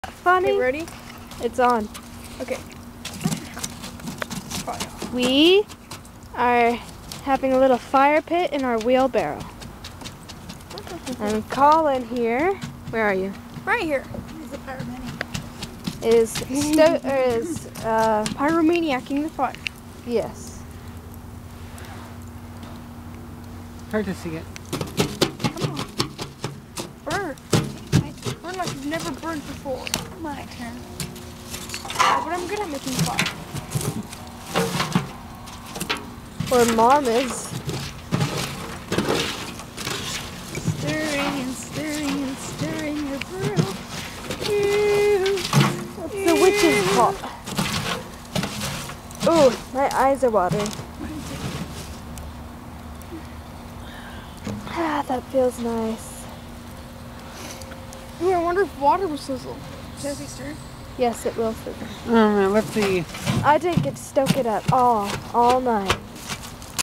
Funny. Okay, ready? It's on. Okay. We are having a little fire pit in our wheelbarrow. And Colin here, where are you? Right here. He's a pyromaniac. Is Pyromaniacing the fire. yes. Hard to see it. Come on. Burn. Burn like you've never burned before. My turn. But I'm good at making fire. Or Mom is. Stirring and stirring and stirring the brew. It's the witch's pot. Ooh, my eyes are watering. Ah, that feels nice. Ooh, I wonder if water will sizzle. Does he stir? Yes, it will sizzle. Let's see. I didn't get to stoke it up all night.